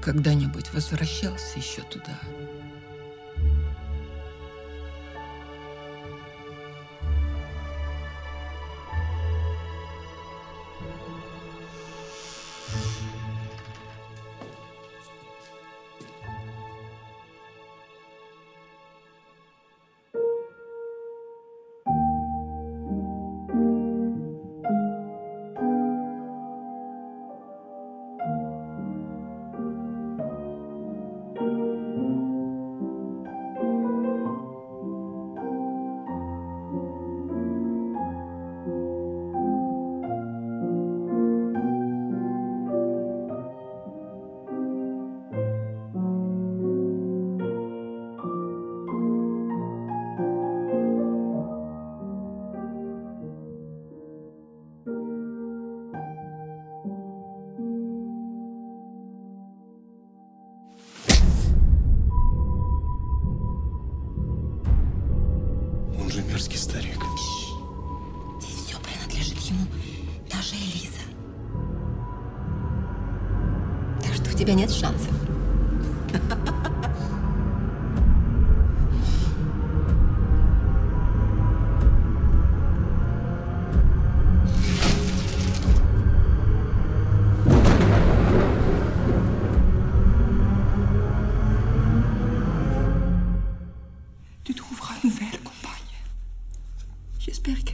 когда-нибудь возвращался еще туда? Он же мерзкий старик. Здесь все принадлежит ему, даже Элиза. Так что у тебя нет шансов. Tu trouveras une nouvelle compagne. J'espère que